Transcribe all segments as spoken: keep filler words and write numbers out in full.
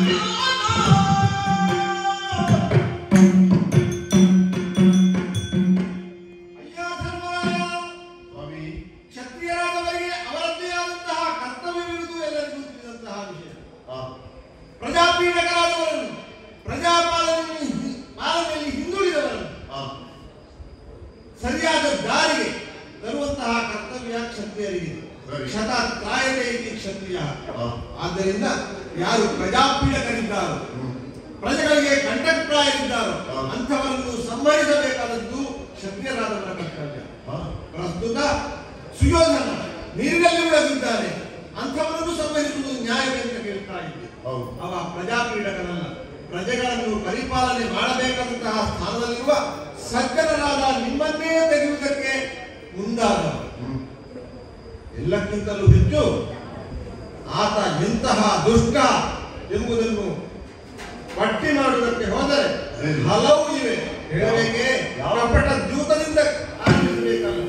ಆದ್ದರಿಂದ ಯಾರು ಪ್ರಜಾಪೀಡಕರಿದ್ದಾರೋ ಪ್ರಜೆಗಳಿಗೆ ಕಂಟಕಪ್ರಾಯರಿದ್ದಾರೋ ಅಂಥವರನ್ನು ಸಂಹರಿಸಬೇಕಾದದ್ದು ಕ್ಷತ್ರಿಯರಾದವರ ಕರ್ತವ್ಯ. ಪ್ರಸ್ತುತ ಸುಯೋಧನ ನೀರಿನಲ್ಲಿ ಉಳಿದಿದ್ದಾನೆ, ಅಂಥವರನ್ನು ಸಂಹರಿಸುವುದು ನ್ಯಾಯವೇ ಅಂತ ಕೇಳ್ತಾ ಇದ್ದೆ. ಅವ ಪ್ರಜಾಪೀಡಕನಲ್ಲ, ಪ್ರಜೆಗಳನ್ನು ಪರಿಪಾಲನೆ ಮಾಡಬೇಕಾದಂತಹ ಸ್ಥಾನದಲ್ಲಿರುವ ಸಜ್ಜನರಾದ ನಿಮ್ಮನ್ನೇ ತೆಗೆಯುವುದಕ್ಕೆ ಮುಂದಾದವ. ಎಲ್ಲಕ್ಕಿಂತಲೂ ಹೆಚ್ಚು ಆತ ಎಂತಹ ದುಷ್ಟ ಎಂಬುದನ್ನು ಪಟ್ಟಿ ಮಾಡುವುದಕ್ಕೆ ಹೋದರೆ ಹಲವು ಇವೆ. ಹೇಳಬೇಕೆ ಕಪಟ ದ್ಯೂತದಿಂದ ಆರಂಭಿಸಬೇಕಲ್ಲ.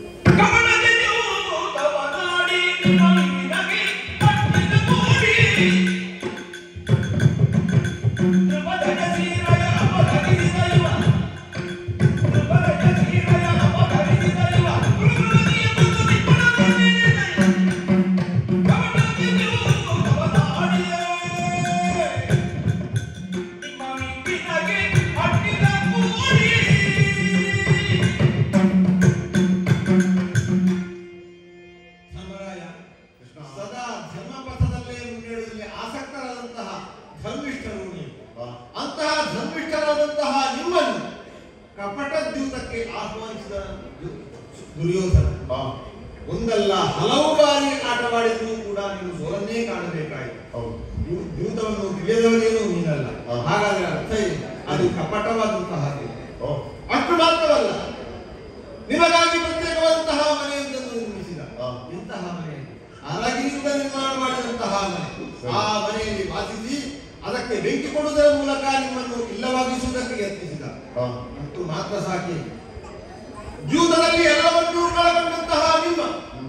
ದುರ್ಯೋಧನ ಒಂದಲ್ಲ ಹಲವು ಬಾರಿ ಆಟವಾಡಿದ್ರೂ ಕೂಡ ನೀವು ಸೋಲನ್ನೇ ಕಾಣಬೇಕಾಯಿತು. ದ್ಯೂತವನ್ನು ತಿಳಿಯದವನೇನು ನೀನಲ್ಲ. ಹಾಗಾದ್ರೆ ಅರ್ಥ ಇದೆ, ಅದು ಕಪಟವಾದಂತಹ. ಅಷ್ಟು ಮಾತ್ರವಲ್ಲ, ನಿಮಗಾಗಿ ಪ್ರತ್ಯೇಕವಾದಂತಹ ಮನೆಯೊಂದನ್ನು ನಿರ್ಮಿಸಿದ. ಇಂತಹ ಮನೆ ಅರಗಿನಿಂದ ನಿರ್ಮಾಣ ಮಾಡಿದಂತಹ ಮನೆ. ಆ ಮನೆಯಲ್ಲಿ ವಾಸಿಸಿ ಅದಕ್ಕೆ ಬೆಂಕಿ ಕೊಡುವುದರ ಮೂಲಕ ನಿಮ್ಮನ್ನು ಇಲ್ಲವಾಗಿಸುವುದಕ್ಕೆ ಯತ್ನಿಸಿದ. ಮತ್ತು ಮಾತ್ರ ಸಾಕಿ ಜೂತದಲ್ಲಿ ಎಲ್ಲವನ್ನೂ ಕಳಕೊಂಡಂತಹ ನಿಮ್ಮ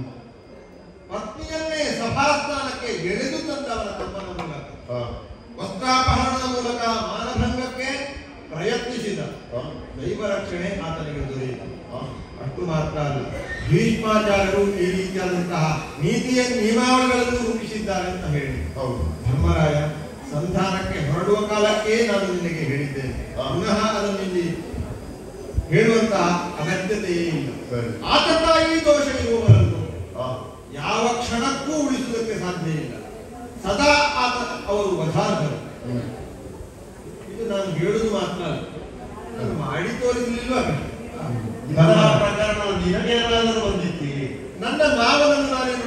ಪತ್ನಿಯನ್ನೇ ಸಭಾಸ್ಥಾನಕ್ಕೆ ಎಳೆದು ತಂದವರ ತಮ್ಮನ ಮೂಲಕ, ವಸ್ತ್ರಾಪಹರಣದ ಮೂಲಕ ಮಾನಭಂಗಕ್ಕೆ ಪ್ರಯತ್ನಿಸಿದ. ದೈವ ರಕ್ಷಣೆ ಆತನಿಗೆ ದೊರೆಯಿತು. ಅಷ್ಟು ಮಾತ್ರ ಅಲ್ಲ, ಭೀಷ್ಮಾಚಾರ್ಯರು ಈ ರೀತಿಯಾದಂತಹ ನೀತಿಯ ನಿಯಮಾವಳಿಗಳನ್ನು ರೂಪಿಸಿದ್ದಾರೆ ಅಂತ ಹೇಳಿ ಧರ್ಮರಾಯ ಸಂಧಾನಕ್ಕೆ ಹೊರಡುವ ಕಾಲಕ್ಕೆ ನಾನು ನಿನಗೆ ಹೇಳಿದ್ದೇನೆ. ಪುನಃ ಅದನ್ನು ಇಲ್ಲಿ ಹೇಳುವಂತಹ ಅಗತ್ಯತೆಯೇ ಇಲ್ಲ. ಆತ ತಾಯಿ ದೋಷ ಇರುವವರನ್ನು ಯಾವ ಕ್ಷಣಕ್ಕೂ ಉಳಿಸುವುದಕ್ಕೆ ಸಾಧ್ಯ ಇಲ್ಲ. ಸದಾ ಆತ ಅವರು ವಧಾರ್ಧರು. ಇದು ನಾನು ಹೇಳುದು ಮಾತ್ರ ಅಲ್ಲ, ನಾನು ಮಾಡಿ ತೋರಿಸಲಿಲ್ವ ಪ್ರಕರಣ ನಿನಗೇನಾದರೂ ಬಂದಿತ್ತಿ. ನನ್ನ ಮಾವನನ್ನು ನಾನೇನು